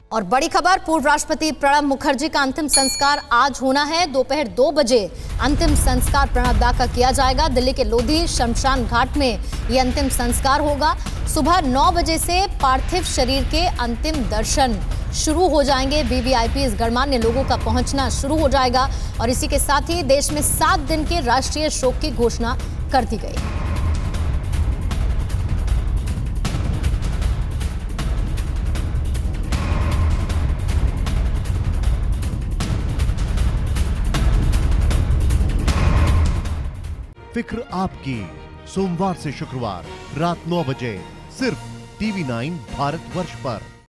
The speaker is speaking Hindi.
और बड़ी खबर, पूर्व राष्ट्रपति प्रणब मुखर्जी का अंतिम संस्कार आज होना है। दोपहर 2 बजे अंतिम संस्कार प्रणब दा का किया जाएगा। दिल्ली के लोधी शमशान घाट में यह अंतिम संस्कार होगा। सुबह 9 बजे से पार्थिव शरीर के अंतिम दर्शन शुरू हो जाएंगे। वीवीआईपी गणमान्य लोगों का पहुंचना शुरू हो जाएगा और इसी के साथ ही देश में 7 दिन के राष्ट्रीय शोक की घोषणा कर दी गई। फिक्र आपकी, सोमवार से शुक्रवार रात 9 बजे सिर्फ TV9 भारतवर्ष पर।